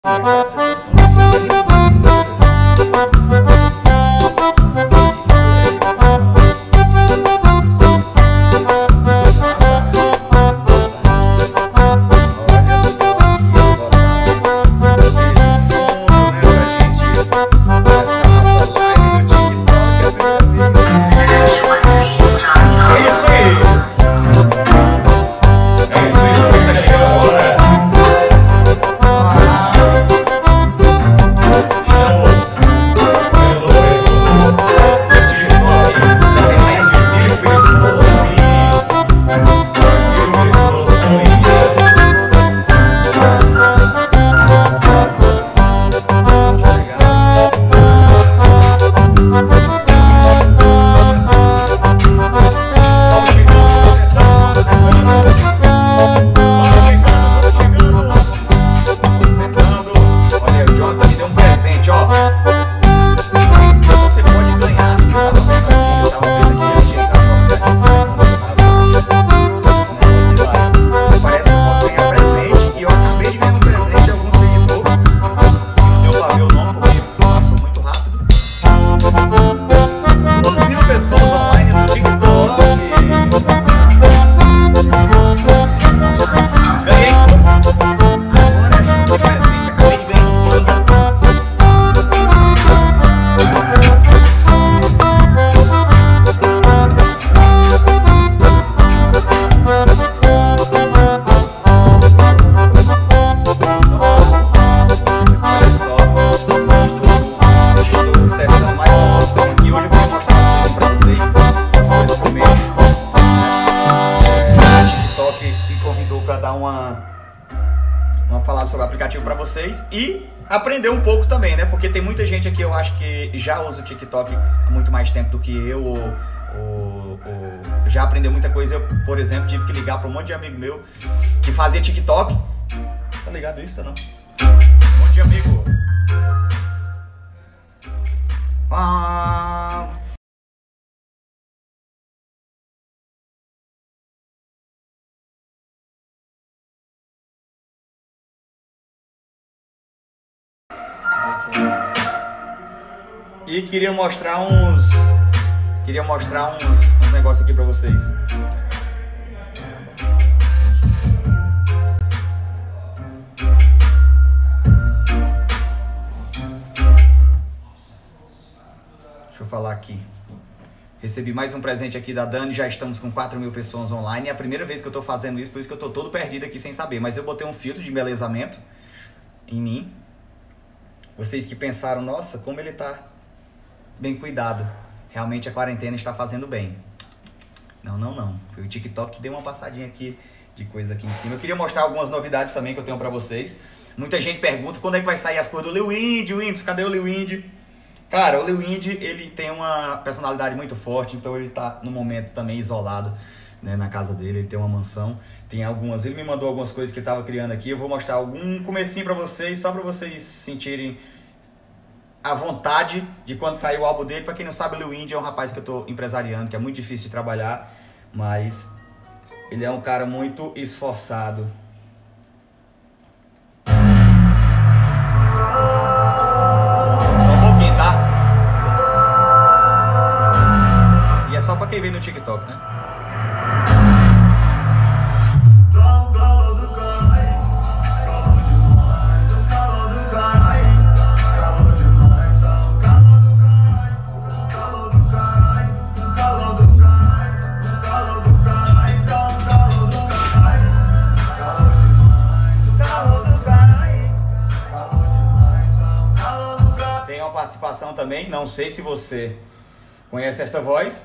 Sobre o aplicativo para vocês e aprender um pouco também, né? Porque tem muita gente aqui, eu acho que já usa o TikTok há muito mais tempo do que eu, ou já aprendeu muita coisa. Eu, por exemplo, tive que ligar para um monte de amigo meu que fazia TikTok. Tá ligado isso, tá não? Um monte de amigo. E queria mostrar uns negócios aqui pra vocês. Deixa eu falar aqui. Recebi mais um presente aqui da Dani, já estamos com 4.000 pessoas online. É a primeira vez que eu tô fazendo isso, por isso que eu tô todo perdido aqui sem saber. Mas eu botei um filtro de embelezamento em mim. Vocês que pensaram, nossa, como ele tá bem cuidado. Realmente a quarentena está fazendo bem. Não. Foi o TikTok que deu uma passadinha aqui de coisa aqui em cima. Eu queria mostrar algumas novidades também que eu tenho pra vocês. Muita gente pergunta quando é que vai sair as cores do Lil Indy, Windows, cadê o Lil Indy? Cara, o Lil Indy, ele tem uma personalidade muito forte, então ele tá no momento também isolado, né, na casa dele. Ele tem uma mansão, tem algumas, ele me mandou algumas coisas que ele tava criando aqui. Eu vou mostrar algum comecinho pra vocês, só pra vocês sentirem a vontade de quando sair o álbum dele. Pra quem não sabe, o Lil Indy é um rapaz que eu tô empresariando, que é muito difícil de trabalhar, mas ele é um cara muito esforçado. Só um pouquinho, tá? E é só pra quem vê no TikTok, né? Participação também, não sei se você conhece esta voz.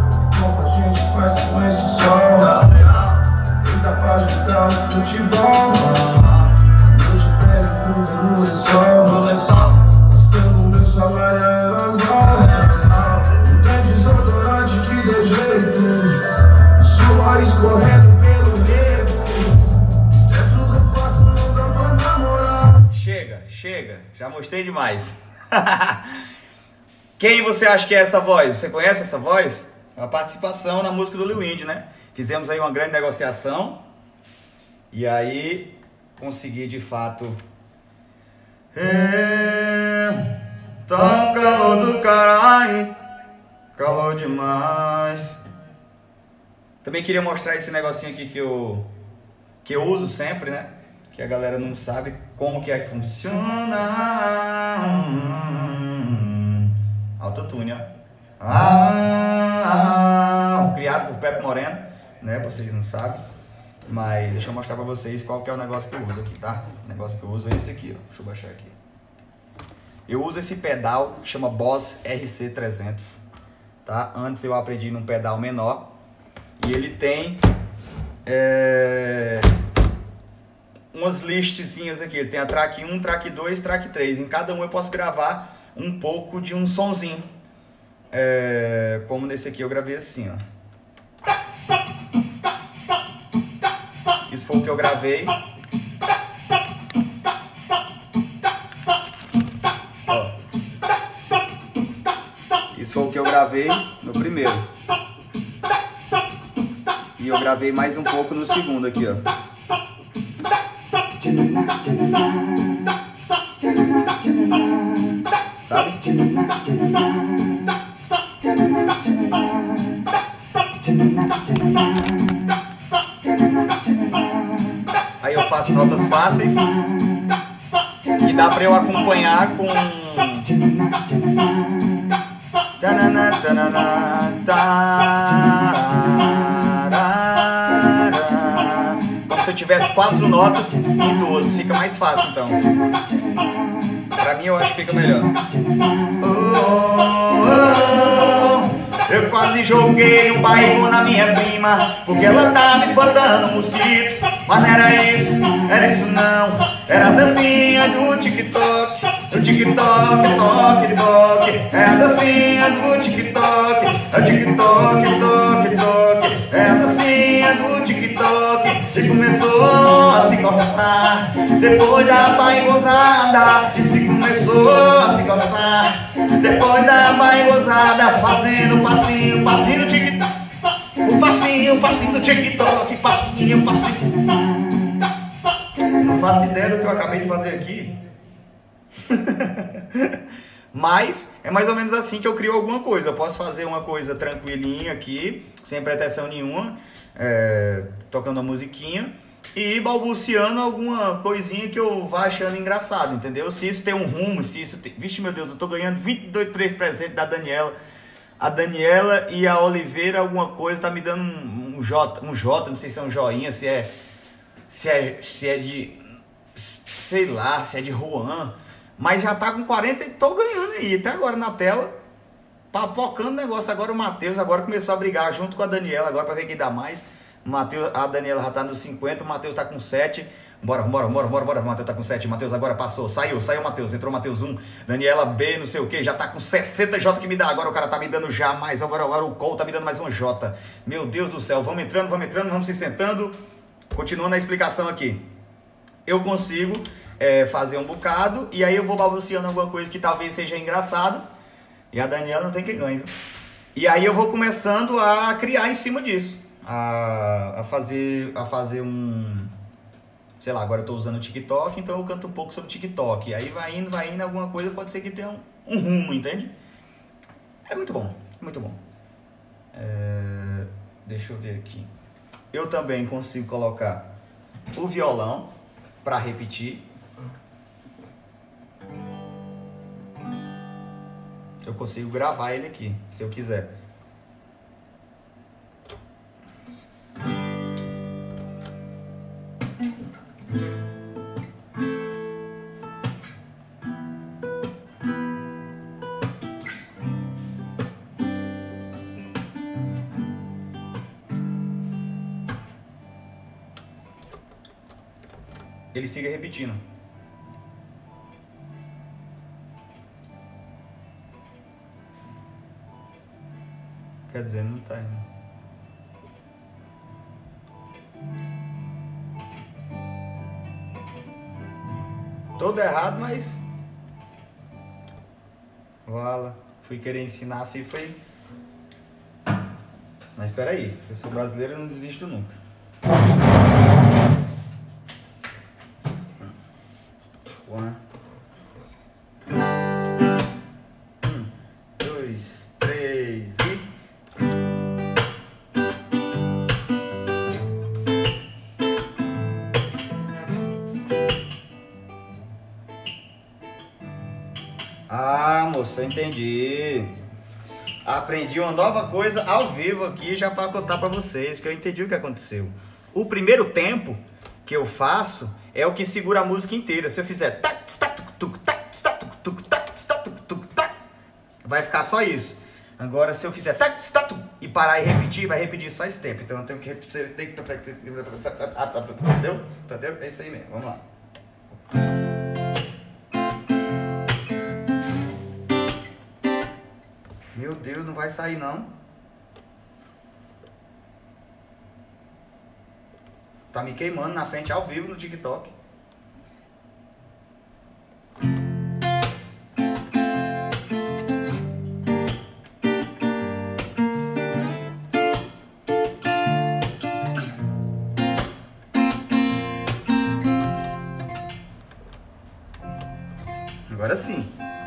Futebol Chega, já mostrei demais. Quem você acha que é essa voz? Você conhece essa voz? É a participação na música do Lil Indy, né? Fizemos aí uma grande negociação. E aí, consegui de fato... Tá um calor do caralho, calor demais. Também queria mostrar esse negocinho aqui que eu uso sempre, né? Que a galera não sabe como que é que funciona. Autotune, ó. Criado por Pepe Moreno, né? Vocês não sabem. Mas deixa eu mostrar pra vocês qual que é o negócio que eu uso aqui, tá? O negócio que eu uso é esse aqui, ó. Deixa eu baixar aqui. Eu uso esse pedal que chama Boss RC300, tá? Antes eu aprendi num pedal menor. E ele tem umas listzinhas aqui. Ele tem a track 1, track 2, track 3. Em cada um eu posso gravar um pouco de um sonzinho. Como nesse aqui eu gravei assim, ó. Isso foi o que eu gravei. Ó. Isso foi o que eu gravei no primeiro. E eu gravei mais um pouco no segundo aqui, ó. Sabe? Aí eu faço notas fáceis e dá pra eu acompanhar com... Como se eu tivesse 4 notas em 2, fica mais fácil então. Pra mim eu acho que fica melhor. Eu quase joguei um bairro na minha prima, porque ela tava espantando um mosquito. Mas não era isso não. Era a dancinha do TikTok. Do TikTok, toque, toque. É a dancinha do TikTok. É o TikTok, toque, toque. É a dancinha do TikTok. E começou a se coçar depois da baigozada. E se começou a se coçar depois da baigozada, fazendo passinho, passinho do TikTok. O passinho, passinho do TikTok. Passinho, passinho. Não faço ideia do que eu acabei de fazer aqui. Mas é mais ou menos assim que eu crio alguma coisa. Eu posso fazer uma coisa tranquilinha aqui, sem pretensão nenhuma, tocando uma musiquinha e balbuciando alguma coisinha que eu vá achando engraçado, entendeu? Se isso tem um rumo, se isso tem... Vixe, meu Deus, eu tô ganhando 22 presentes da Daniela. A Daniela e a Oliveira, alguma coisa, tá me dando um J, não sei se é um joinha, se é de... sei lá, se é de Juan. Mas já tá com 40 e tô ganhando aí, até agora na tela, papocando o negócio. Agora o Matheus agora começou a brigar junto com a Daniela, agora pra ver quem dá mais. A Daniela já tá nos 50, o Matheus tá com 7. Bora, o Matheus tá com 7, o Matheus agora passou, saiu o Matheus, entrou o Matheus 1, Daniela B, não sei o que, já tá com 60 J que me dá, agora o cara tá me dando já mais, agora o Cole tá me dando mais uma J. Meu Deus do céu, vamos entrando, vamos se sentando. Continuando a explicação aqui. Eu consigo fazer um bocado e aí eu vou balbuciando alguma coisa que talvez seja engraçado. E a Daniela não tem quem ganhe, viu? E aí eu vou começando a criar em cima disso. A fazer um... Sei lá, agora eu tô usando o TikTok, então eu canto um pouco sobre o TikTok. E aí vai indo, alguma coisa pode ser que tenha um rumo, entende? É muito bom, muito bom. Deixa eu ver aqui. Eu também consigo colocar o violão para repetir. Eu consigo gravar ele aqui, se eu quiser. Ele fica repetindo. Quer dizer, não tá indo. Todo errado, mas... Voilà. Fui querer ensinar, foi... Mas espera aí, eu sou brasileiro e não desisto nunca. Um, dois, três e... Ah, moço, eu entendi. Aprendi uma nova coisa ao vivo aqui já para contar para vocês, que eu entendi o que aconteceu. O primeiro tempo que eu faço é o que segura a música inteira. Se eu fizer vai ficar só isso. Agora se eu fizer e parar e repetir, vai repetir só esse tempo. Então eu tenho que repetir, entendeu? Entendeu? É isso aí mesmo. Vamos lá. Meu Deus, não vai sair não. Tá me queimando na frente ao vivo no TikTok. Agora sim.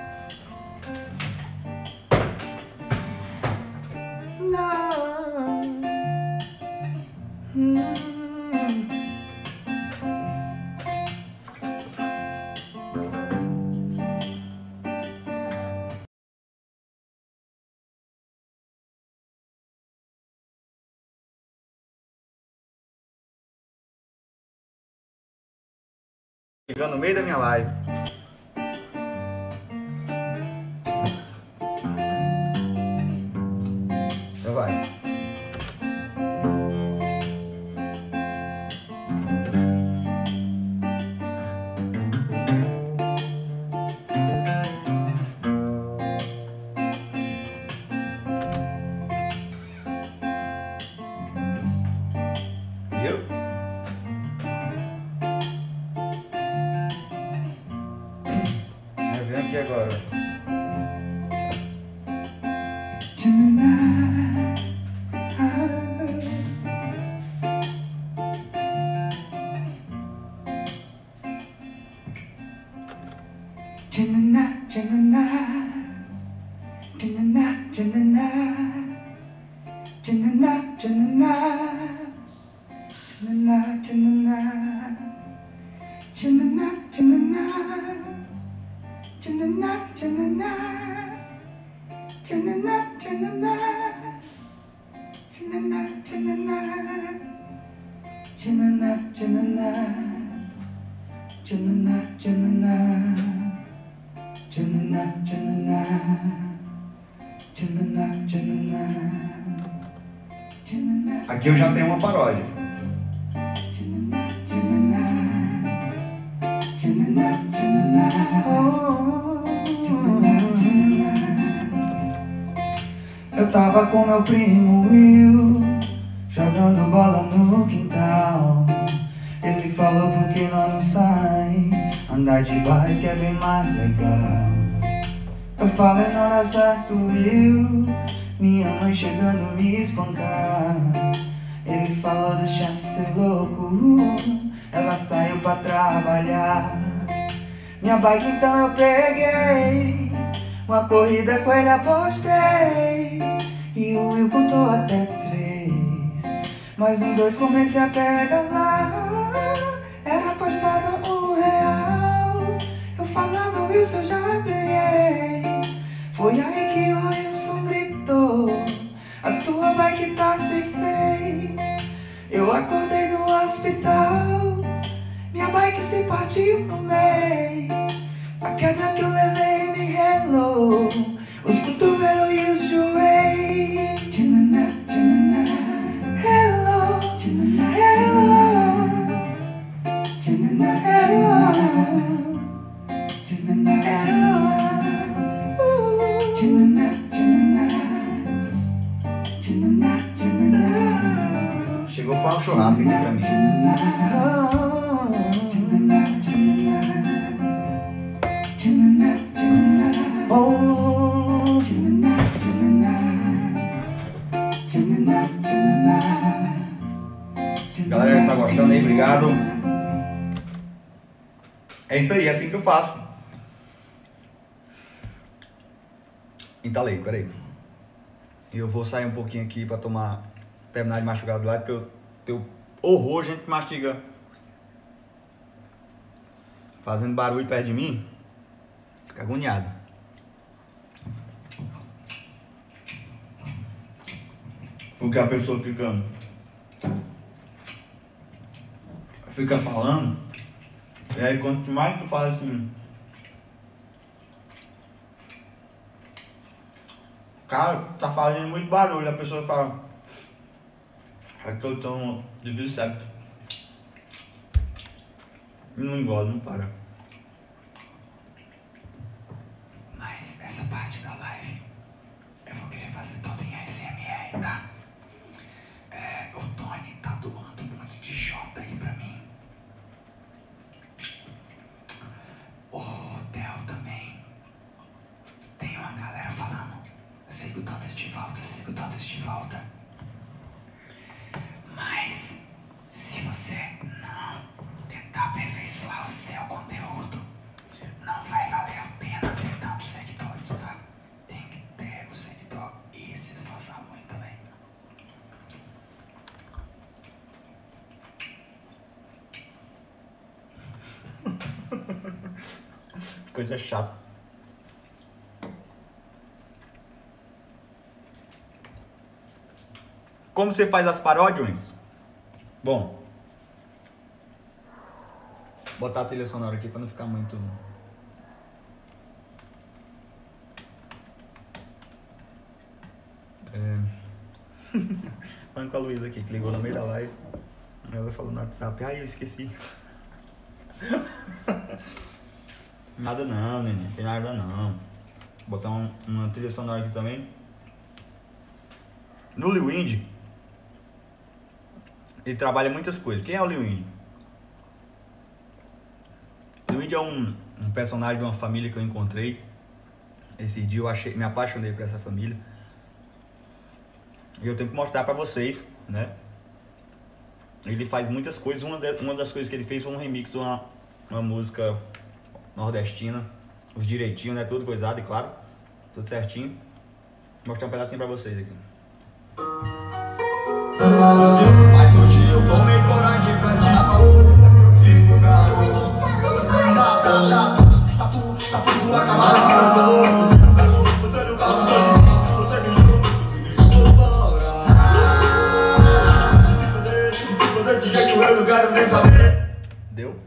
Chegando no meio da minha live. Então vai. Agora. Aqui eu já tenho uma paródia. Eu tava com meu primo Will, jogando bola no quintal. Ele falou por que nós não sai, andar de bike é bem mais legal. Eu falei não dá certo Will, minha mãe chegando me espancar. Ele falou deixa de ser louco, ela saiu pra trabalhar. Minha bike então eu peguei, uma corrida com ele apostei, e o Will contou até 3, mas no 2 comecei a pedalar. Era apostado R$1, eu falava Wilson eu já ganhei. Foi aí que o Wilson gritou, a tua bike tá sem freio. Eu acordei no hospital, minha bike se partiu no meio. A queda que eu levei me relou, os cotovelos e os joelhos. Hello, hello, chegou foi um churrasco aqui pra mim. É isso aí, é assim que eu faço. Entalei, peraí. Eu vou sair um pouquinho aqui pra terminar de mastigar do lado, porque eu tenho horror, gente que mastiga fazendo barulho perto de mim. Fica agoniado. Porque a pessoa fica falando, e aí quanto mais tu fala assim, cara, tá fazendo muito barulho, a pessoa fala, é que eu tô de bicep. Não engole, não para. Mas essa parte da live eu vou querer fazer toda em ASMR, tá? O Tony tá doando um monte de Jota aí pra mim. O Theo também. Tem uma galera falando, siga o Dantas de volta, siga o Dantas de volta. Mas se você não tentar aperfeiçoar o seu conteúdo, não vai valer a pena ter tantos seguidores, tá? Tem que ter o seguidor e se esforçar muito também. Coisa chata. Como você faz as paródias? Bom, vou botar a trilha sonora aqui pra não ficar muito... Falando com a Luísa aqui, que ligou no meio da live. Ela falou no WhatsApp, ai, eu esqueci. Nada não, neném, não tem nada não. Vou botar uma trilha sonora aqui também. No Lil Wind, ele trabalha muitas coisas. Quem é o Lil Wind? Lil Wind é um personagem de uma família que eu encontrei. Esse dia eu me apaixonei por essa família. E eu tenho que mostrar pra vocês, né? Ele faz muitas coisas. Uma das coisas que ele fez foi um remix de uma música nordestina. Os direitinhos, né? Tudo coisado, e claro. Tudo certinho. Vou mostrar um pedacinho pra vocês aqui. Mas hoje eu tomei coragem pra te falar. Eu fico garoto. Tá tudo acabado. Deu?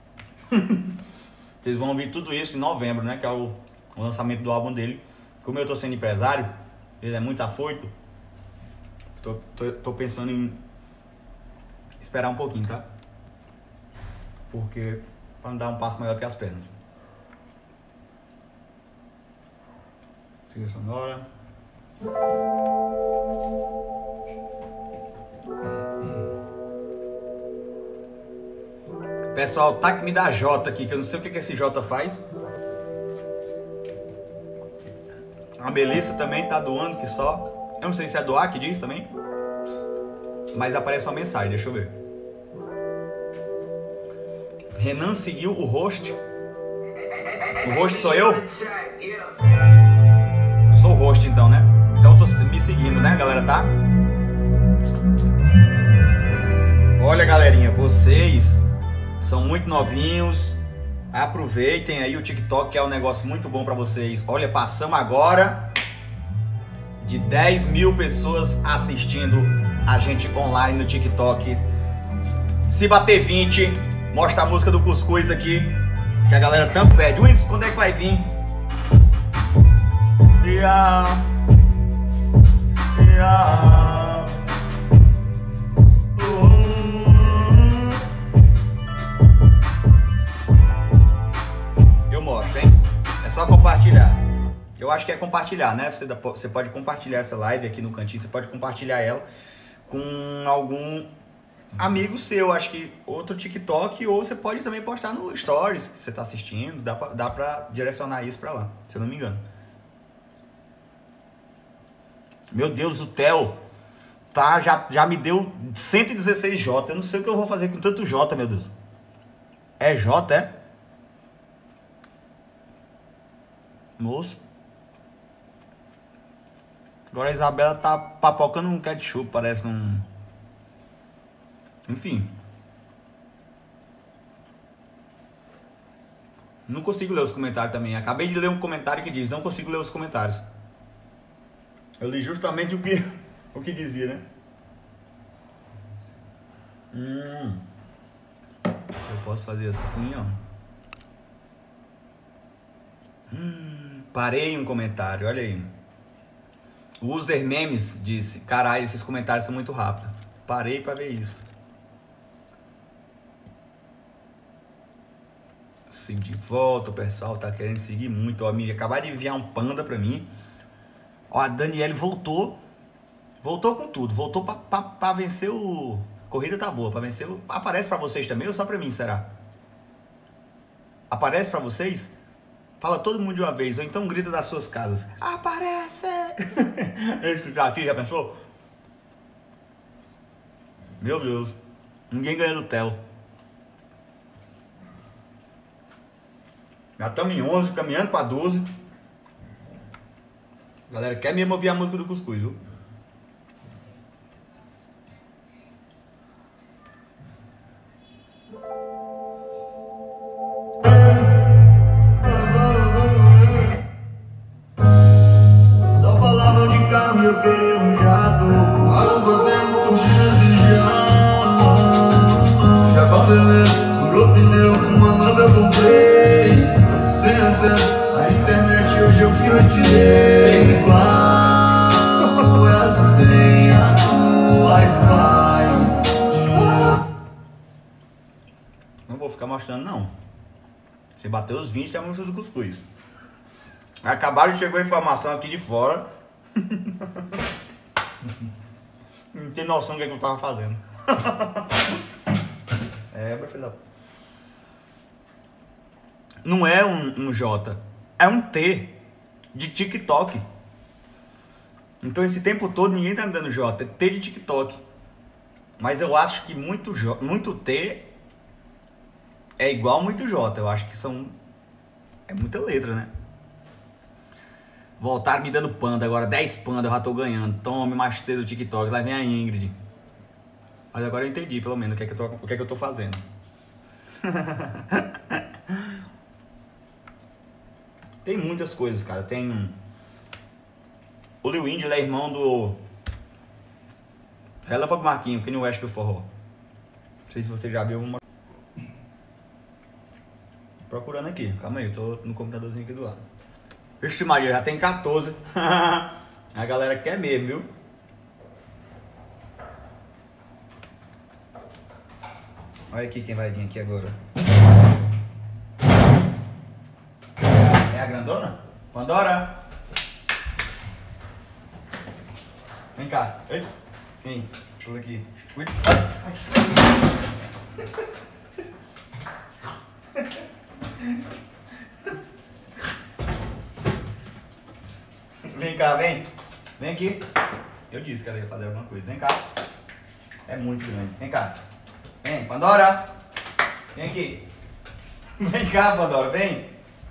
Vocês vão ouvir tudo isso em novembro, né? Que é o lançamento do álbum dele. Como eu tô sendo empresário, ele é muito afoito. Tô pensando em esperar um pouquinho, tá? Porque pra não dar um passo maior que as pernas. Trilha sonora. Pessoal, tá que me dá J aqui, que eu não sei o que esse J faz. A Melissa também tá doando que só. Eu não sei se é doar que diz também. Mas aparece uma mensagem, deixa eu ver. Renan seguiu o host. O host sou eu? Eu sou o host então, né? Então eu tô me seguindo, né, galera, tá? Olha, galerinha, vocês são muito novinhos. Aproveitem aí o TikTok, que é um negócio muito bom pra vocês. Olha, passamos agora de 10 mil pessoas assistindo a gente online no TikTok. Se bater 20, mostra a música do Cuscuz aqui, que a galera tanto pede. Wilson, quando é que vai vir? Eu mostro, hein? É só compartilhar. Eu acho que é compartilhar, né? Você pode compartilhar essa live aqui no cantinho, você pode compartilhar ela com algum amigo seu, acho que outro TikTok, ou você pode também postar no Stories que você tá assistindo, dá pra direcionar isso pra lá, se eu não me engano. Meu Deus, o Theo tá, já me deu 116 J, eu não sei o que eu vou fazer com tanto J, meu Deus. É J, é? Moço. Agora a Isabela tá papocando um ketchup, parece num... Enfim. Não consigo ler os comentários também. Acabei de ler um comentário que diz: não consigo ler os comentários. Eu li justamente o que dizia, né? Eu posso fazer assim, ó. Parei um comentário, olha aí. O User Memes disse: caralho, esses comentários são muito rápidos. Parei pra ver isso. Sigo de volta, o pessoal tá querendo seguir muito. Ó, amiga, acabaram de enviar um panda pra mim. Ó, a Daniele voltou. Voltou com tudo. Voltou pra vencer o... Corrida tá boa, pra vencer o... Aparece pra vocês também ou só pra mim, será? Aparece pra vocês? Fala todo mundo de uma vez, ou então grita das suas casas: aparece! Já pensou? Meu Deus. Ninguém ganha no Theo. Já estamos em 11, caminhando para 12. Galera, quer mesmo ouvir a música do Cuscuz, viu? Só falavam de carro e eu queria um jato. Água dentro, curtidas de já bateu, furou pneu, uma nova eu comprei. Sem acesso à internet, hoje eu que eu te dei. Qual é a senha do Wi-Fi? Não vou ficar mostrando, não. Você bateu os 20, é a música do Cuscuz. Acabaram de chegar a informação aqui de fora. Não tem noção do que, é que eu tava fazendo. Filha. Não é um J, é um T de TikTok. Então esse tempo todo ninguém tá me dando J, é T de TikTok. Mas eu acho que muito T é igual muito J. Eu acho que é muita letra, né? Voltaram me dando panda, agora 10 panda, eu já tô ganhando. Tome, machete do TikTok, lá vem a Ingrid. Mas agora eu entendi, pelo menos, o que é que eu tô fazendo. Tem muitas coisas, cara. Tem... O Lil Indy, ele é irmão do... Relâmpago Marquinho, Kanye West do forró. Não sei se você já viu uma... Procurando aqui, calma aí, eu tô no computadorzinho aqui do lado. Vixe Maria, já tem 14. A galera quer mesmo, viu? Olha aqui quem vai vir aqui agora. É a grandona? Pandora! Vem cá. Ei. Vem. Pula aqui. Ui. Vem cá, vem. Vem aqui. Eu disse que ela ia fazer alguma coisa. Vem cá. É muito grande. Vem cá. Vem, Pandora. Vem aqui. Vem cá, Pandora. Vem.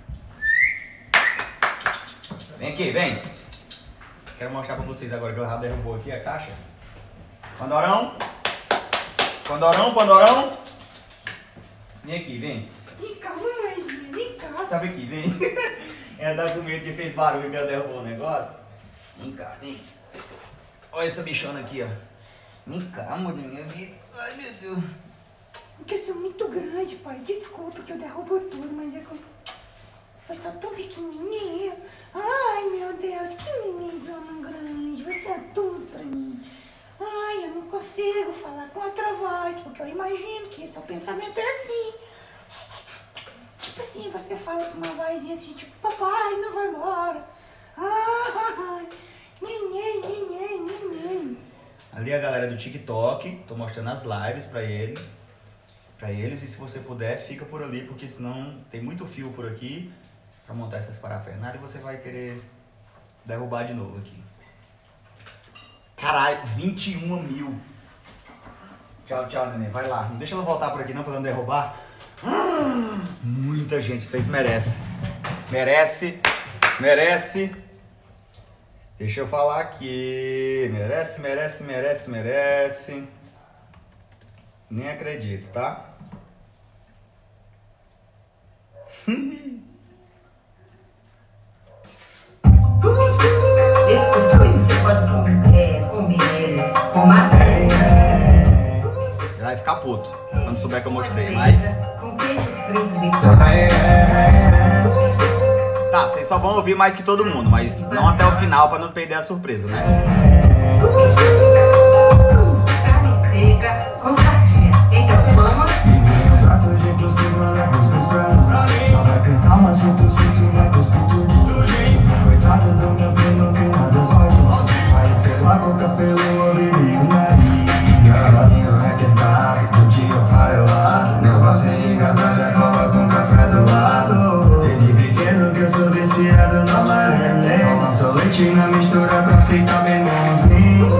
Vem aqui, vem. Quero mostrar pra vocês agora que ela já derrubou aqui a caixa. Pandorão. Pandorão, Pandorão. Vem aqui, vem. Vem cá, mamãe. Vem cá. Sabe aqui, vem. Ela tá com medo que fez barulho que ela derrubou o negócio. Vem cá, vem. Olha essa bichona aqui, ó. Vem cá, amor da minha vida. Ai, meu Deus. Porque eu sou muito grande, pai. Desculpa que eu derrubo tudo, mas é que eu sou tão pequenininha. Ai, meu Deus, que mimizona grande. Você é tudo pra mim. Ai, eu não consigo falar com outra voz, porque eu imagino que seu pensamento é assim. Tipo assim, você fala com uma vozinha assim, tipo, papai, não vai embora. Ai, ninguém. Ali a galera do TikTok, tô mostrando as lives pra eles. E se você puder, fica por ali, porque senão tem muito fio por aqui pra montar essas parafernálias e você vai querer derrubar de novo aqui. Caralho, 21 mil. Tchau, neném. Vai lá. Não deixa ela voltar por aqui não, pra não derrubar. Muita gente, vocês merecem. Merece. Deixa eu falar aqui. Merece, merece, merece, merece. Nem acredito, tá? Essas coisas você pode combinar ele com matéria. Ele vai ficar puto quando souber que eu mostrei, mas... Com queijo frito de Tá, vocês só vão ouvir mais que todo mundo, mas não até o final pra não perder a surpresa, né? carne seca com sardinha. Então vamos. Coitado do meu primo no final das horas. Vai pela boca, pelo ouvido e o nariz. Caminho requentado, do dia farelar. Negócio em casa, já coloca um café do lado. Desde pequeno que eu sou viciado no amarelo. Só lanço leite na mistura pra ficar bem bonzinho.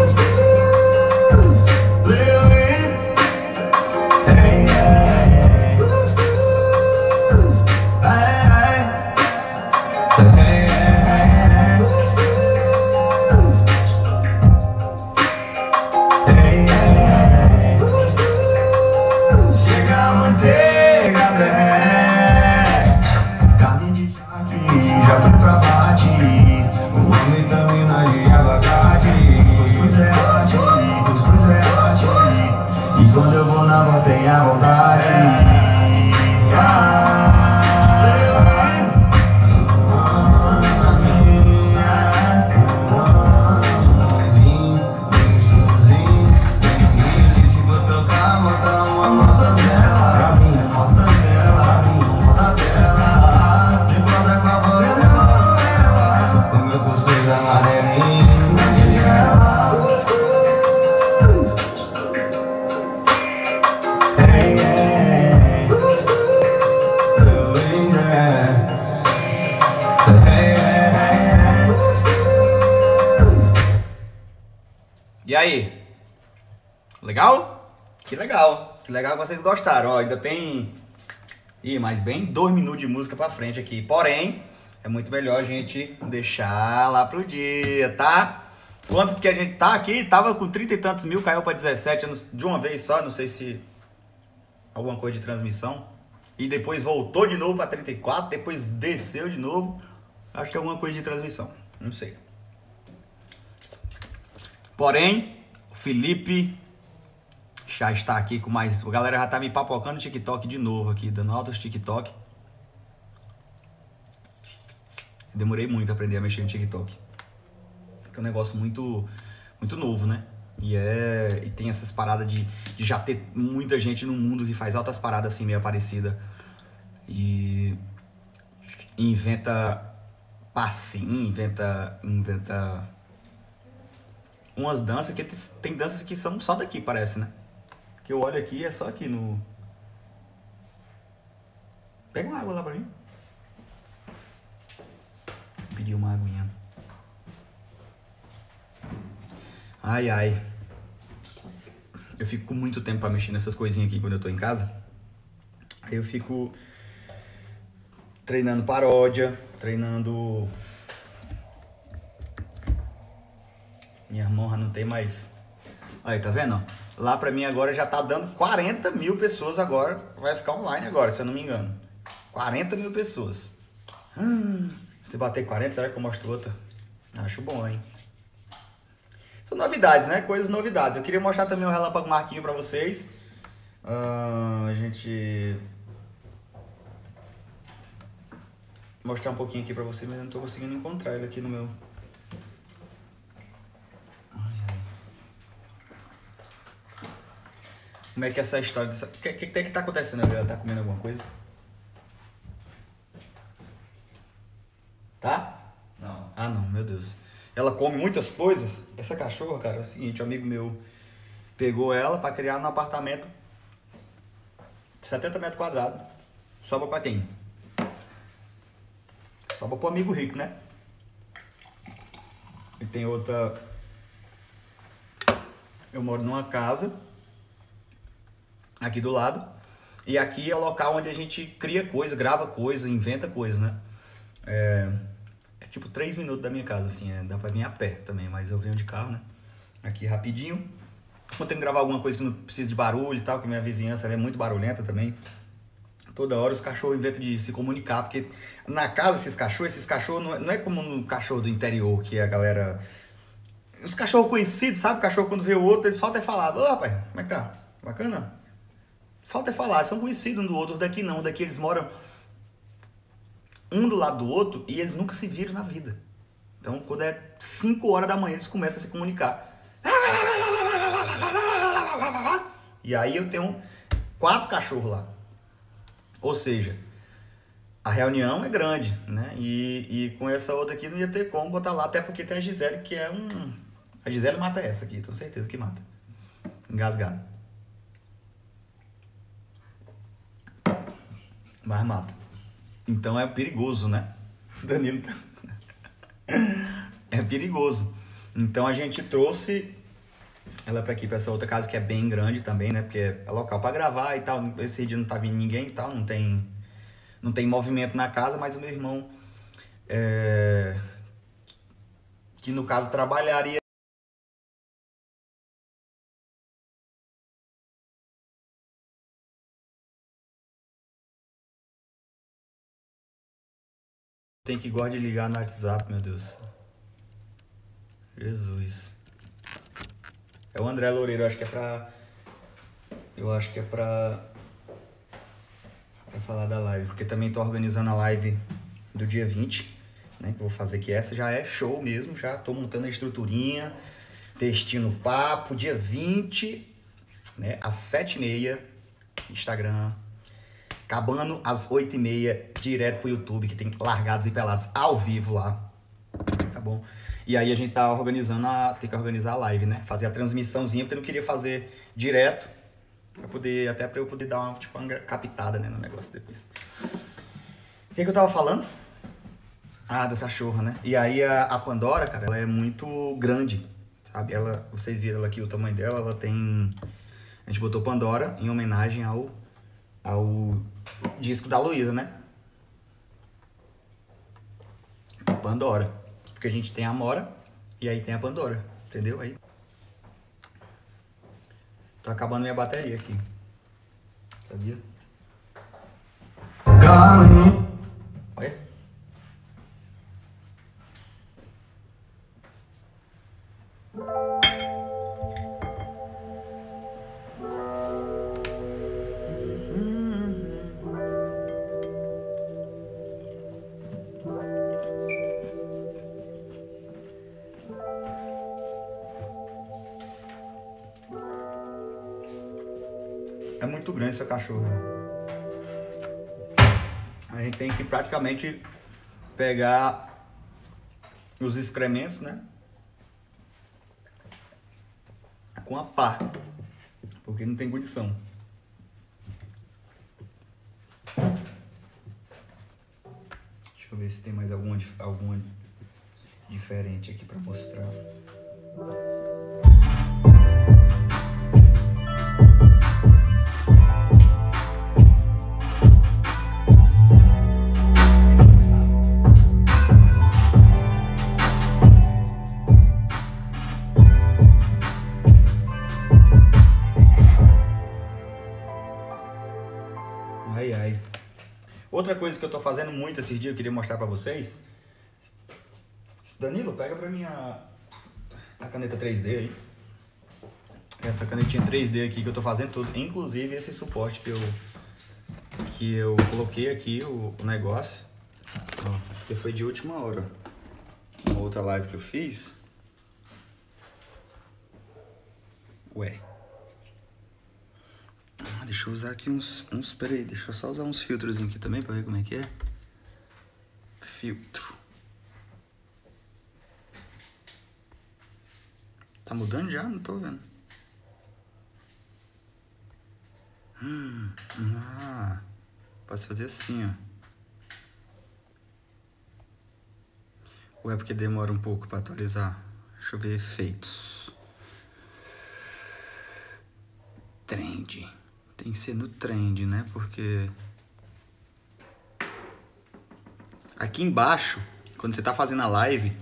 E aí? Legal? Que legal. Que legal que vocês gostaram. Ó, ainda tem... Ih, mas bem 2 minutos de música pra frente aqui. Porém, é muito melhor a gente deixar lá pro dia, tá? Quanto que a gente tá aqui? Tava com 30 e tantos mil, caiu pra 17 de uma vez só. Não sei se... alguma coisa de transmissão. E depois voltou de novo pra 34. Depois desceu de novo. Acho que é alguma coisa de transmissão. Não sei. Porém, o Felipe já está aqui com mais... A galera já tá me papocando no TikTok de novo aqui, dando altos TikTok. Eu demorei muito a aprender a mexer no TikTok. Porque é um negócio muito novo, né? E tem essas paradas de já ter muita gente no mundo que faz altas paradas assim, meio parecida. E inventa passinho, inventa umas danças que tem danças que são só daqui, parece, né? Que eu olho aqui, é só aqui no... Pega uma água lá pra mim. Pedi uma aguinha. Ai, ai. Eu fico com muito tempo pra mexer nessas coisinhas aqui quando eu tô em casa. Aí eu fico treinando paródia, treinando... Minha irmã já não tem mais... Aí, tá vendo? Lá pra mim agora já tá dando 40 mil pessoas agora. Vai ficar online agora, se eu não me engano. 40 mil pessoas. Se bater 40, será que eu mostro outra? Acho bom, hein? São novidades, né? Coisas novidades. Eu queria mostrar também o Relâmpago Marquinho pra vocês. A gente... Mostrar um pouquinho aqui pra vocês, mas eu não tô conseguindo encontrar ele aqui no meu... Como é que é essa história dessa... O que tá acontecendo? Ela tá comendo alguma coisa? Tá? Não. Ah, não, meu Deus. Ela come muitas coisas. Essa cachorra, cara, é o seguinte, um amigo meu pegou ela pra criar num apartamento 70 metros quadrados. Sobra pra quem? Sobra pro amigo rico, né? E tem outra... Eu moro numa casa aqui do lado. E aqui é o local onde a gente cria coisa, grava coisa, inventa coisa, né? É tipo 3 minutos da minha casa, assim, dá pra vir a pé também, mas eu venho de carro, né? Aqui rapidinho. Quando tem que gravar alguma coisa que não precisa de barulho e tal, que minha vizinhança ela é muito barulhenta também. Toda hora os cachorros inventam de se comunicar, porque na casa esses cachorros não é como no cachorro do interior, que a galera... Os cachorros conhecidos, sabe? O cachorro quando vê o outro, eles faltam é falar. Ô, rapaz, como é que tá? Bacana? Falta é falar, são conhecidos um do outro. Daqui não, daqui eles moram um do lado do outro e eles nunca se viram na vida. Então, quando é 5 horas da manhã, eles começam a se comunicar. E aí eu tenho 4 cachorros lá. Ou seja, a reunião é grande, né? E com essa outra aqui não ia ter como botar lá, até porque tem a Gisele, que é um... A Gisele mata essa aqui, tenho certeza que mata. Engasgado. Mas mata. Então é perigoso, né? Danilo tá... É perigoso. Então a gente trouxe ela pra aqui, pra essa outra casa que é bem grande também, né? Porque é local pra gravar e tal. Esse dia não tá vindo ninguém e tal, não tem movimento na casa, mas o meu irmão, que no caso trabalharia, tem que gosta de ligar no WhatsApp, meu Deus. Jesus. É o André Loureiro, eu acho que é pra falar da live, porque também tô organizando a live do dia 20, né, que eu vou fazer, que essa já é show mesmo, já tô montando a estruturinha, textinho no papo, dia 20, né, às 7h30, Instagram, acabando às 8h30, direto pro YouTube, que tem Largados e Pelados ao vivo lá, tá bom? E aí a gente tá organizando, tem que organizar a live, né, fazer a transmissãozinha, porque eu não queria fazer direto, até pra eu poder dar uma captada, né, no negócio depois. O que eu tava falando? Ah, dessa cachorra, né? E aí a Pandora, cara, ela é muito grande, sabe? Vocês viram ela aqui, o tamanho dela, ela tem... A gente botou Pandora em homenagem ao disco da Luísa, né? Pandora. Porque a gente tem a Amora e aí tem a Pandora, entendeu? Aí... Tô acabando minha bateria aqui. Sabia? Olha. É muito grande essa cachorra. A gente tem que praticamente pegar os excrementos, né? Com a pá. Porque não tem condição. Deixa eu ver se tem mais alguma diferente aqui pra mostrar. Ai, ai. Outra coisa que eu tô fazendo muito esses dias, eu queria mostrar pra vocês. Danilo, pega pra mim a caneta 3D aí. Essa canetinha 3D aqui que eu tô fazendo tudo. Inclusive esse suporte que eu coloquei aqui, o negócio. Ó, que foi de última hora. Uma outra live que eu fiz. Ué. Deixa eu usar aqui peraí, deixa eu só usar uns filtros aqui também pra ver como é que é. Filtro. Tá mudando já? Não tô vendo. Pode fazer assim, ó. Ou é porque demora um pouco pra atualizar? Deixa eu ver efeitos. Trend. Tem que ser no trend, né? Porque aqui embaixo, quando você tá fazendo a live,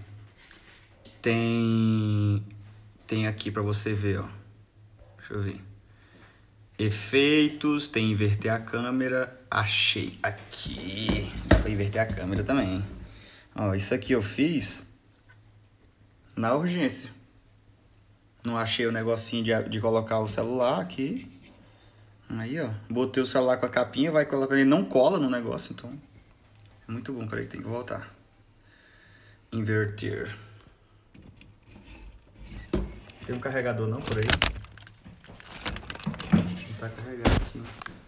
tem aqui pra você ver, ó. Deixa eu ver. Efeitos, tem inverter a câmera. Achei aqui. Dá pra inverter a câmera também. Ó, isso aqui eu fiz na urgência. Não achei o negocinho de colocar o celular aqui. Aí, ó. Botei o celular com a capinha, vai colocar. Ele não cola no negócio, então. É muito bom. Peraí, tem que voltar. Inverter. Tem um carregador não por aí? Não tá carregado aqui.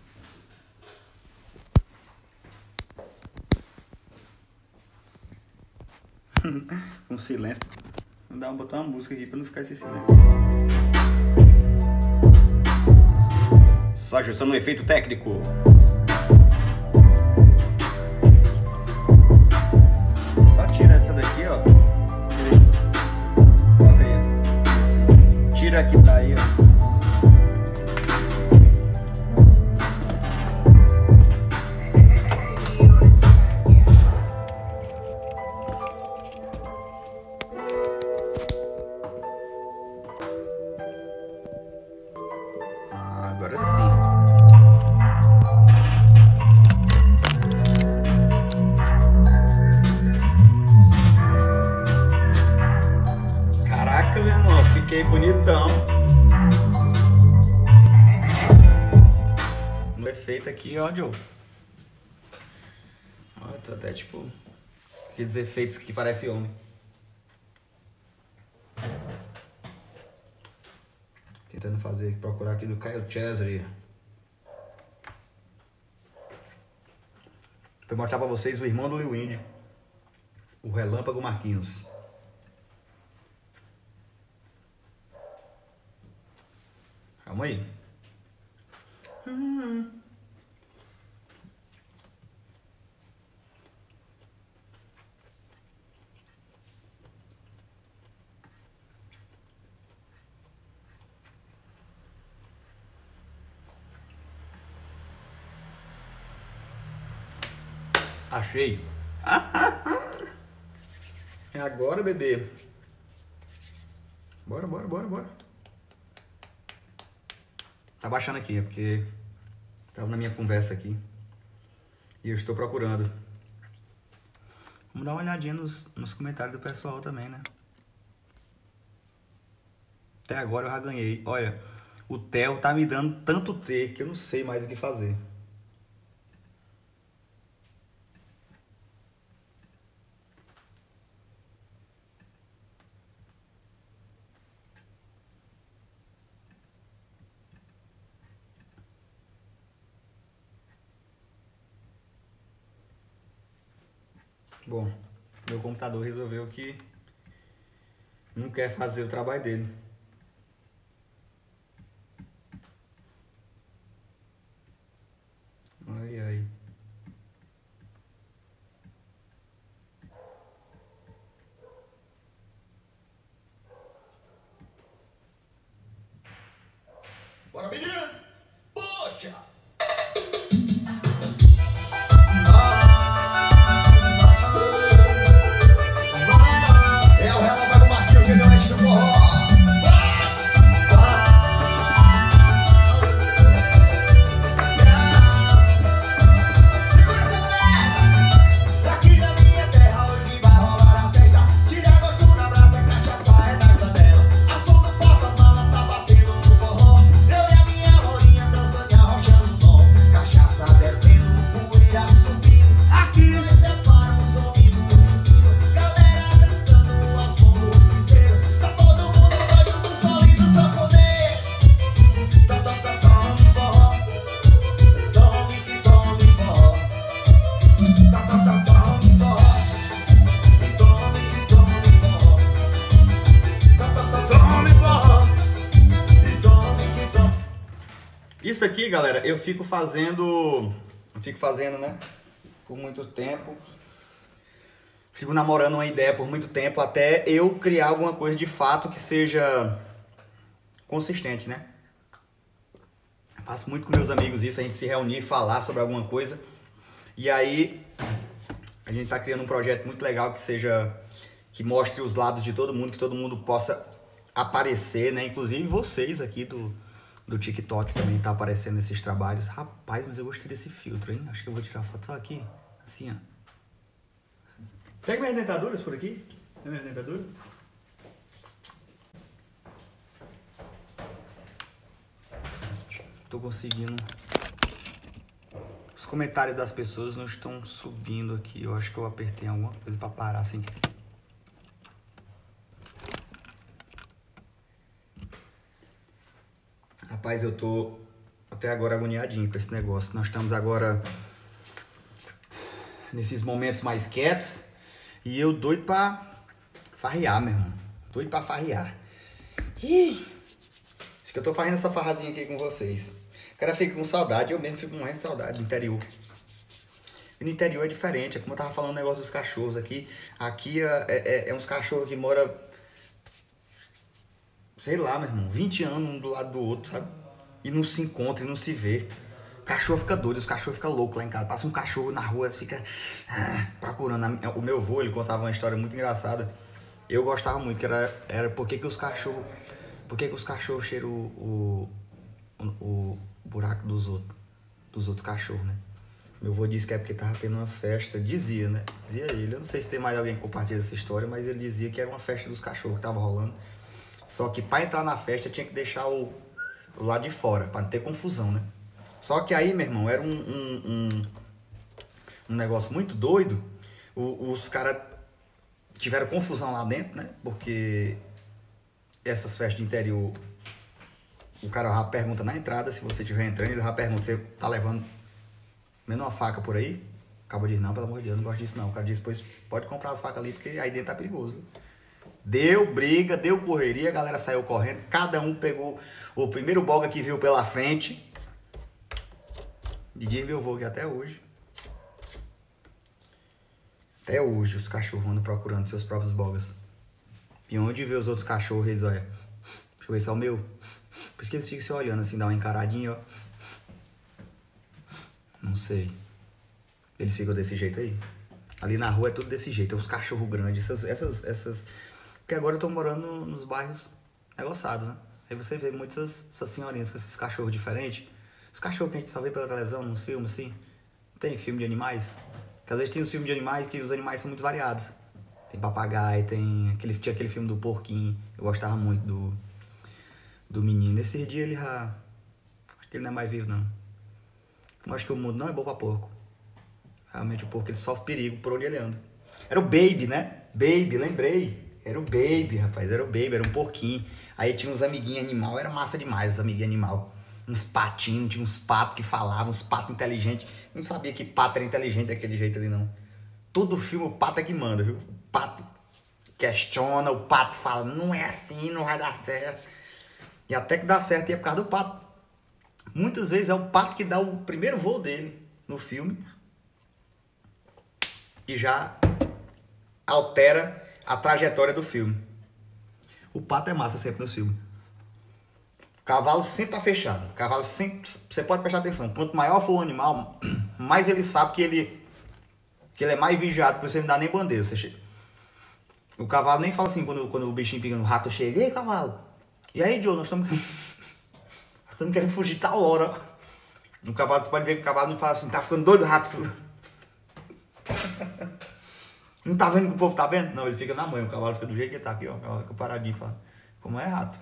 Um silêncio. Vou botar uma música aqui pra não ficar esse silêncio. Só ajustando o efeito técnico. Só tira essa daqui, ó. Coloca aí, ó. Tira a que tá aí, ó. Agora sim. Caraca, meu irmão, fiquei bonitão. No efeito aqui, ó, Joe. Ó, eu tô até tipo aqueles efeitos que parecem homem. Tentando fazer, procurar aqui do Kyle Chesney. Vou mostrar pra vocês o irmão do Lil Indy, o Relâmpago Marquinhos. Calma aí. Achei. É agora, bebê. Bora. Tá baixando aqui, é porque tava na minha conversa aqui. E eu estou procurando. Vamos dar uma olhadinha nos comentários do pessoal também, né? Até agora eu já ganhei. Olha, o Theo tá me dando tanto T que eu não sei mais o que fazer. Bom, meu computador resolveu que não quer fazer o trabalho dele. Ai. Bora, menino! Poxa! É o Relâmpago Marquinhos que deu noite do forró. Segura essa mulher! Aqui na minha terra hoje vai rolar a festa. Tira gosto na brasa, cachaça é da canela. A som do porta-mala tá batendo no forró. Eu e a minha lourinha dançando e arrochando o tom. Cachaça descendo, poeira subindo. Aqui nós separa os homens do menino. Galera dançando ao som do piseiro. Tá todo mundo doido do sol e do sanfoneiro. Tome forró. Tome que tome forró. Tome forró. E tome que tome forró. Tome forró. E tome que tome. Isso aqui, galera, eu fico fazendo, né, por muito tempo. Fico namorando uma ideia por muito tempo até eu criar alguma coisa de fato que seja consistente, né? Faço muito com meus amigos isso, a gente se reunir, falar sobre alguma coisa. E aí a A gente tá criando um projeto muito legal que mostre os lados de todo mundo, que todo mundo possa aparecer, né? Inclusive vocês aqui do TikTok também tá aparecendo nesses trabalhos. Rapaz, mas eu gostei desse filtro, hein? Acho que eu vou tirar foto só aqui, assim, ó. Pega minhas dentaduras por aqui. Pega minhas dentaduras. Tô conseguindo. Os comentários das pessoas não estão subindo aqui. Eu acho que eu apertei alguma coisa pra parar assim. Rapaz, eu tô até agora agoniadinho com esse negócio. Nós estamos agora nesses momentos mais quietos e eu doido pra farrear, meu irmão. Doido pra farrear. Ih, acho que eu tô fazendo essa farrazinha aqui com vocês. O cara fica com saudade, eu mesmo fico morrendo de saudade do interior. E no interior é diferente, é como eu tava falando o negócio dos cachorros aqui. Aqui é uns cachorros que moram, sei lá, meu irmão, 20 anos um do lado do outro, sabe? E não se encontra e não se vê. O cachorro fica doido, os cachorros ficam loucos lá em casa. Passa um cachorro na rua, você fica procurando. O meu avô, ele contava uma história muito engraçada. Eu gostava muito, que era por que os cachorros cheiram o buraco dos outros cachorros, né? Meu avô disse que é porque tava tendo uma festa, dizia, né? Dizia ele, eu não sei se tem mais alguém que compartilha essa história, mas ele dizia que era uma festa dos cachorros que tava rolando. Só que para entrar na festa tinha que deixar o lado de fora, para não ter confusão, né? Só que aí, meu irmão, era um negócio muito doido. Os caras tiveram confusão lá dentro, né? Porque essas festas de interior, o cara já pergunta na entrada, se você estiver entrando, ele já pergunta, você tá levando menos uma faca por aí? O cabo diz, não, pelo amor de Deus, não gosto disso não. O cara diz, pois pode comprar as facas ali, porque aí dentro tá perigoso, viu? Deu briga, deu correria, a galera saiu correndo, cada um pegou o primeiro boga que viu pela frente. E diz meu avô que até hoje os cachorros andam procurando seus próprios bogas. E onde vê os outros cachorros, eles olham, deixa eu ver se é o meu. Por isso que eles ficam se olhando assim, dá uma encaradinha, ó. Não sei. Eles ficam desse jeito aí. Ali na rua é tudo desse jeito, é uns cachorros grandes, essas... Porque agora eu tô morando nos bairros negociados, né? Aí você vê muitas essas senhorinhas com esses cachorros diferentes. Os cachorros que a gente só vê pela televisão, nos filmes, assim. Tem filme de animais. Porque às vezes tem os filmes de animais que os animais são muito variados. Tem papagaio, tinha aquele filme do porquinho. Eu gostava muito do menino. Esse dia ele já... Acho que ele não é mais vivo, não. Eu acho que o mundo não é bom pra porco. Realmente o porco ele sofre perigo por onde ele anda. Era o Baby, né? Baby, lembrei. Era o Baby, rapaz. Era o Baby, era um porquinho. Aí tinha uns amiguinhos animal. Era massa demais os amiguinhos animal. Uns patinhos, tinha uns patos que falavam, uns patos inteligentes. Eu não sabia que pato era inteligente daquele jeito ali, não. Todo filme o pato é que manda, viu? O pato questiona, o pato fala, não é assim, não vai dar certo. E até que dá certo e é por causa do pato. Muitas vezes é o pato que dá o primeiro voo dele no filme. E já altera a trajetória do filme. O pato é massa sempre no filme. O cavalo sempre tá fechado. O cavalo sempre... Você pode prestar atenção. Quanto maior for o animal, mais ele sabe que ele é mais vigiado. Por isso ele não dá nem bandeira. O cavalo nem fala assim quando o bichinho pega no rato chega. E aí, cavalo? E aí, Joe? Nós estamos querendo fugir tal hora. O cavalo, você pode ver que o cavalo não fala assim, tá ficando doido o rato. Não tá vendo que o povo tá vendo? Não, ele fica na mãe. O cavalo fica do jeito que ele tá aqui, ó. O cavalo fica paradinho falando. Como é, rato?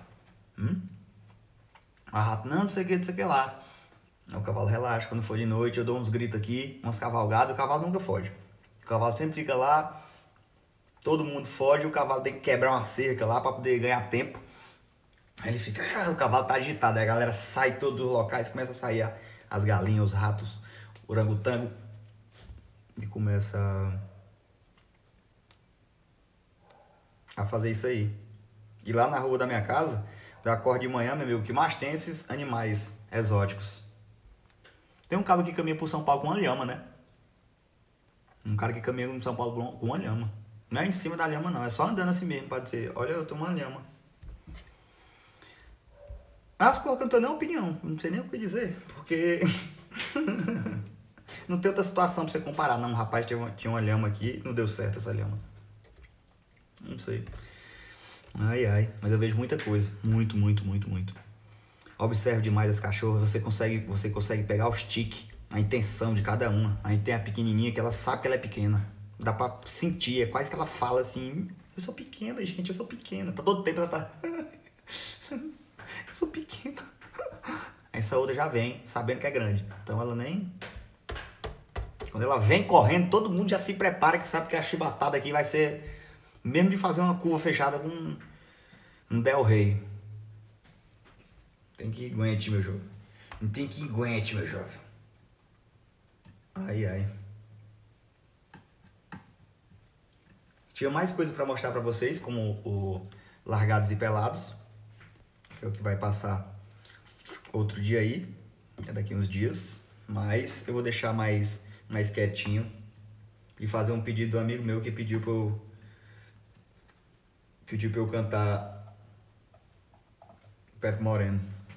A rato, não sei o que, não sei o que lá. Aí o cavalo relaxa. Quando for de noite, eu dou uns gritos aqui, umas cavalgadas. O cavalo nunca foge. O cavalo sempre fica lá. Todo mundo foge. O cavalo tem que quebrar uma cerca lá pra poder ganhar tempo. Aí ele fica... o cavalo tá agitado. Aí a galera sai de todos os locais. Começa a sair as galinhas, os ratos, o orangotango. E começa a fazer isso aí. E lá na rua da minha casa, eu acordo de manhã, meu amigo, o que mais tem esses animais exóticos. Tem um cara que caminha por São Paulo com uma lhama, né? Um cara que caminha por São Paulo com uma lhama. Não é em cima da lhama, não. É só andando assim mesmo, pra dizer, olha, eu tenho uma lhama. As coisas que eu não tenho nem opinião. Não sei nem o que dizer, porque... não tem outra situação pra você comparar, não. Rapaz, tinha uma lhama aqui, não deu certo essa lhama. Não sei. Ai, ai. Mas eu vejo muita coisa. Muito, muito, muito, muito. Observe demais as cachorras. Você consegue pegar os tiques, a intenção de cada uma. A gente tem a pequenininha que ela sabe que ela é pequena. Dá pra sentir. É quase que ela fala assim... Eu sou pequena, gente. Eu sou pequena. Tá todo tempo ela tá... Eu sou pequena. Essa outra já vem sabendo que é grande. Então ela nem... Quando ela vem correndo, todo mundo já se prepara que sabe que a chibatada aqui vai ser... Mesmo de fazer uma curva fechada com um Del Rey. Tem que aguente, meu jovem. Não tem que aguente, meu jovem. Ai, ai. Tinha mais coisa pra mostrar pra vocês, como o Largados e Pelados. Que é o que vai passar outro dia aí. É daqui uns dias. Mas eu vou deixar mais quietinho. E fazer um pedido do amigo meu que pediu pra eu cantar Pepe Moreno.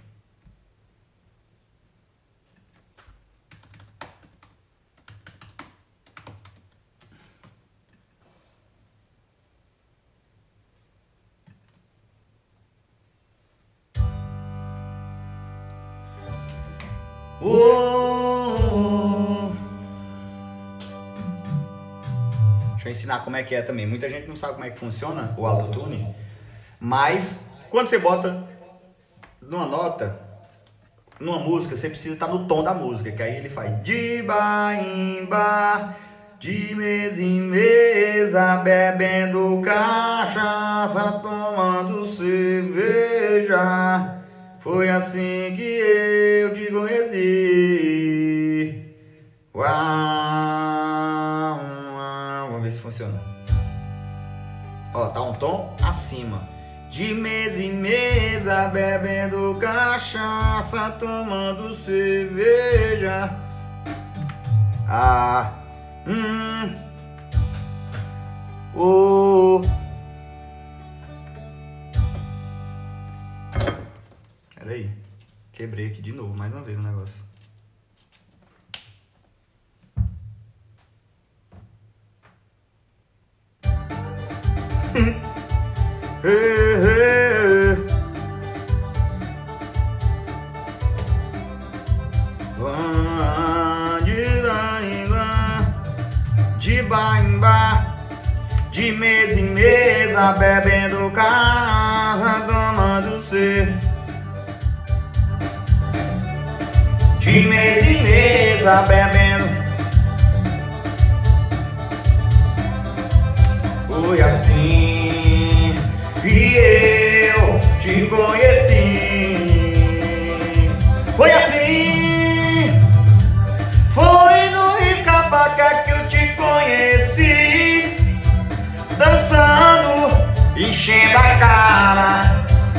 Deixa eu ensinar como é que é também. Muita gente não sabe como é que funciona o autotune, mas quando você bota numa nota, numa música, você precisa estar no tom da música, que aí ele faz de bar em bar, de mesa em mesa, bebendo cachaça, tomando cerveja. Foi assim que eu te conheci. Uau, uau. Vamos ver se funciona. Ó, tá um tom acima. De mesa em mesa, bebendo cachaça, tomando cerveja. Pera aí, quebrei aqui de novo, mais uma vez o negócio. De bar em bar, de mesa em mesa, bebendo cachaça, tomando cerveja. De mesa em mesa, bebendo. Foi assim que eu te conheci. Foi assim. Foi no risca-faca que eu te conheci. Dançando, enchendo a cara.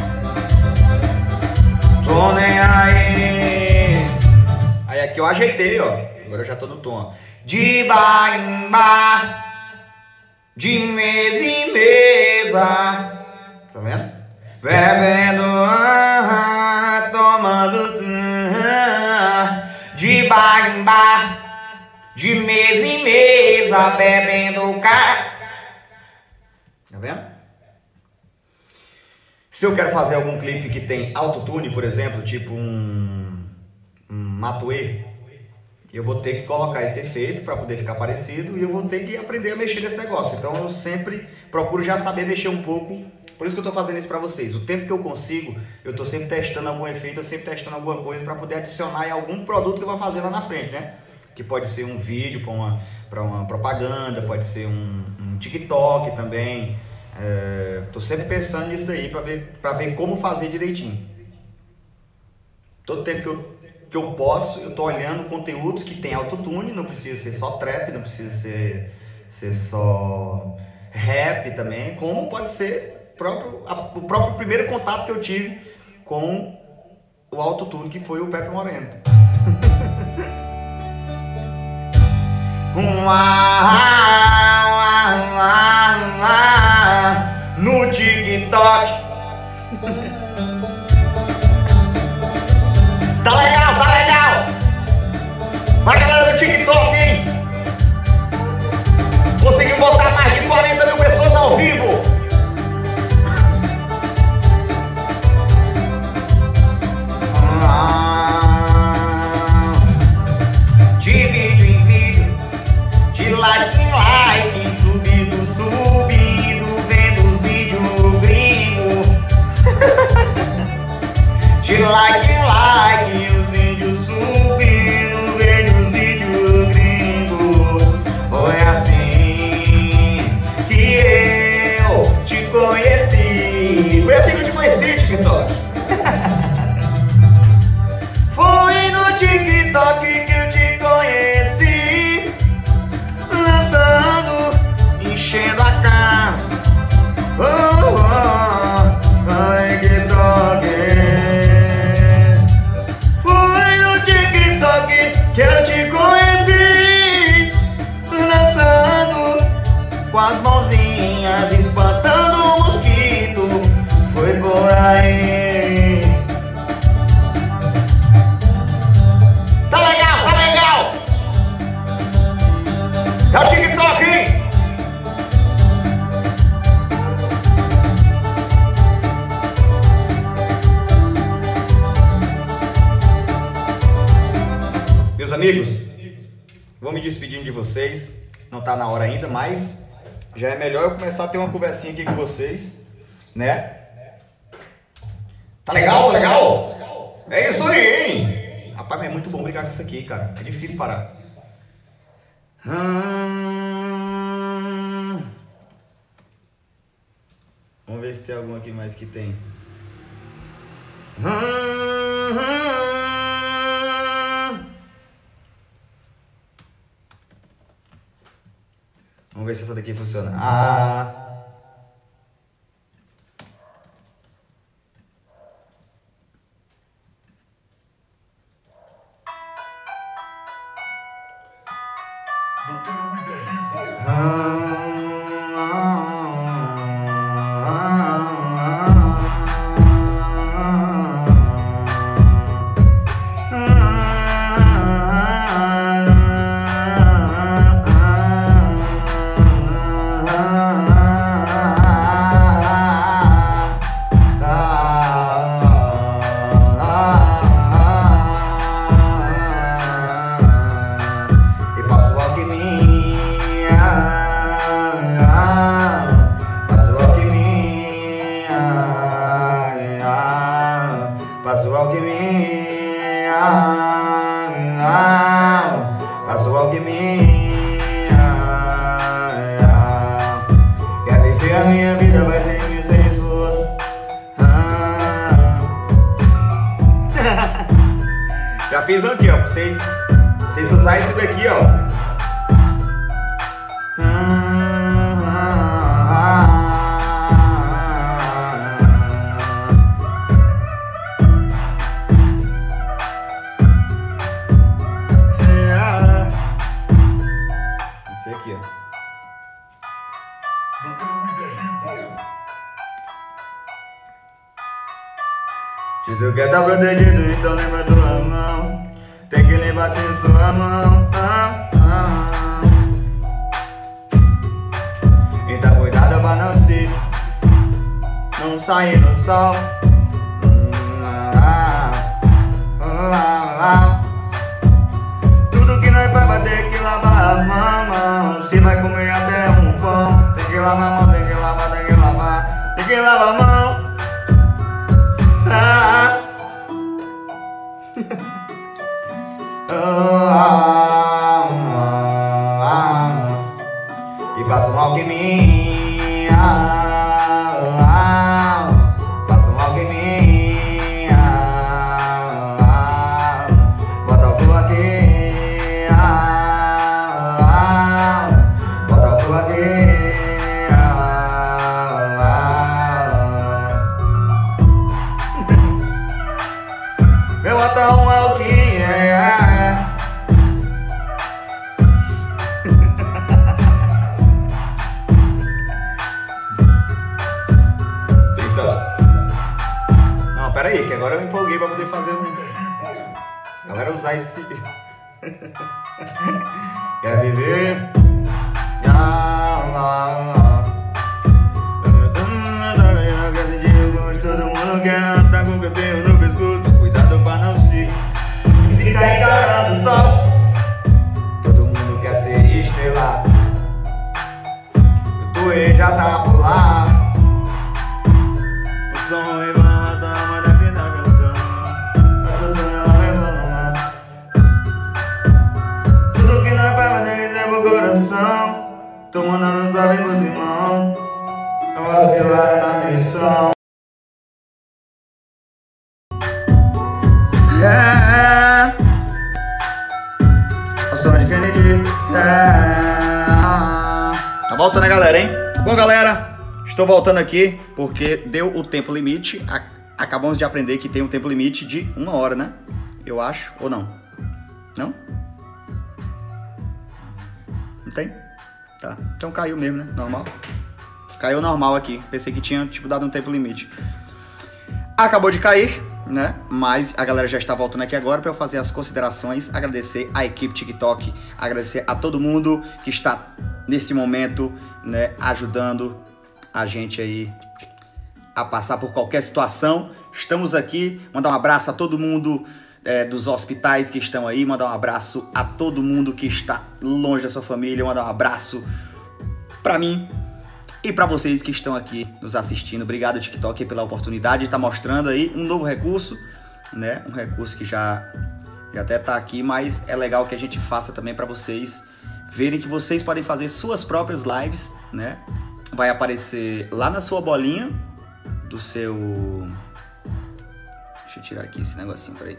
Tô nem aí. Aí aqui eu ajeitei, ó. Agora eu já tô no tom, ó. De bar em bar, de mesa em mesa. Tá vendo? Bebendo, tomando. De bar em bar, de mesa em mesa, bebendo Tá vendo? Se eu quero fazer algum clipe que tem autotune, por exemplo, tipo um Matuê, eu vou ter que colocar esse efeito para poder ficar parecido e eu vou ter que aprender a mexer nesse negócio. Então eu sempre procuro já saber mexer um pouco. Por isso que eu tô fazendo isso para vocês. O tempo que eu consigo, eu tô sempre testando algum efeito, eu sempre testando alguma coisa para poder adicionar em algum produto que eu vou fazer lá na frente, né? Que pode ser um vídeo para uma propaganda, pode ser um TikTok também. Tô sempre pensando nisso daí para ver como fazer direitinho. Todo tempo que eu posso, eu tô olhando conteúdos que tem autotune, não precisa ser só trap, não precisa ser só rap também, como pode ser o próprio primeiro contato que eu tive com o autotune, que foi o Pepe Moreno. No TikTok. Tá legal, tá legal. Vai, galera do TikTok. Foi assim que eu te conheci, TikTok. Foi no TikTok que eu te conheci, lançando, enchendo a cara. Oh, oh, oh, TikTok. Foi no TikTok que eu te conheci, lançando, com as mãozinhas espantando o mosquito. Foi por aí. Tá legal, tá legal. É o TikTok, hein? Meus amigos, vou me despedindo de vocês. Não tá na hora ainda, mas já é melhor eu começar a ter uma conversinha aqui com vocês, né? Tá legal? Tá legal? É isso aí, hein? Rapaz, mas é muito bom brincar com isso aqui, cara. É difícil parar. Vamos ver se tem algum aqui mais que tem. Vamos ver se essa daqui funciona. Passou alquimia, passou alquimia. Quer viver a minha vida, mas sem mim, sem esforço. Já fiz um aqui, ó, pra vocês usarem isso daqui, ó. Aqui, ó. Se tu quer tá protegido, então lembra tua mão. Tem que levar em sua mão. Então cuidado pra não sair no sol. Tudo que nós faz vai ter que lavar a mão. Se vai comer até um pão, tem que lavar a mão, tem que lavar, tem que lavar, tem que lavar a mão. E passa um alquimia, passa um alquimia. Bota o cu aqui, bota o cu aqui. Meu bota um alquimia. Não, pera aí, que agora eu me empolguei pra poder fazer um... Galera, usar esse... Quer viver? Todo mundo quer andar com o cabelo no pescoço. Cuidado pra não se ficar encarando o sol. Todo mundo quer ser estrelado. O Tuê já tá por lá. O som levanta a dama da vida da canção. A cultura levanta. Tudo que nós faz vai ter o coração. Tô mandando salve pros irmãos. A vacilar na missão. Tá voltando a galera, hein? Bom, galera, estou voltando aqui porque deu o tempo limite. Acabamos de aprender que tem um tempo limite de 1 hora, né? Eu acho, ou não? Não? Não tem? Tá, então caiu mesmo, né? Normal. Caiu normal aqui. Pensei que tinha, tipo, dado um tempo limite. Acabou de cair, né? Mas a galera já está voltando aqui agora para eu fazer as considerações, agradecer a equipe TikTok, agradecer a todo mundo que está nesse momento, né, ajudando a gente aí a passar por qualquer situação. Estamos aqui, mandar um abraço a todo mundo dos hospitais que estão aí, mandar um abraço a todo mundo que está longe da sua família, mandar um abraço para mim e para vocês que estão aqui nos assistindo. Obrigado, TikTok, pela oportunidade de estar mostrando aí um novo recurso, né? Um recurso que já até tá aqui, mas é legal que a gente faça também para vocês verem que vocês podem fazer suas próprias lives, né? Vai aparecer lá na sua bolinha do seu... Deixa eu tirar aqui esse negocinho, peraí.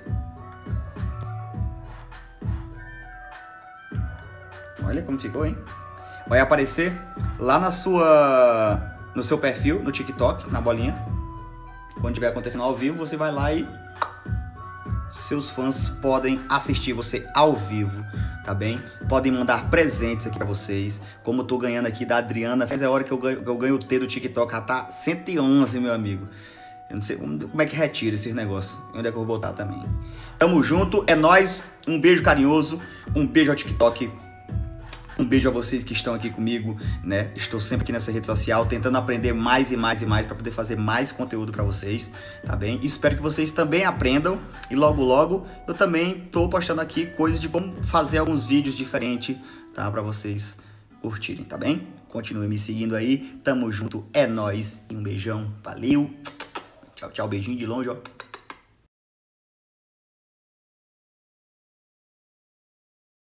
Olha como ficou, hein? Vai aparecer lá no seu perfil, no TikTok, na bolinha. Quando estiver acontecendo ao vivo, você vai lá e seus fãs podem assistir você ao vivo, tá bem? Podem mandar presentes aqui pra vocês, como eu tô ganhando aqui da Adriana. Faz a hora que eu ganho o T do TikTok, já tá 111, meu amigo. Eu não sei como é que retira esses negócios, onde é que eu vou botar também. Tamo junto, é nóis, um beijo carinhoso, um beijo ao TikTok. Um beijo a vocês que estão aqui comigo, né? Estou sempre aqui nessa rede social, tentando aprender mais e mais e mais para poder fazer mais conteúdo para vocês, tá bem? Espero que vocês também aprendam e logo logo eu também tô postando aqui coisas de como fazer alguns vídeos diferentes, tá? Para vocês curtirem, tá bem? Continue me seguindo aí, tamo junto, é nóis e um beijão, valeu! Tchau, tchau, beijinho de longe, ó.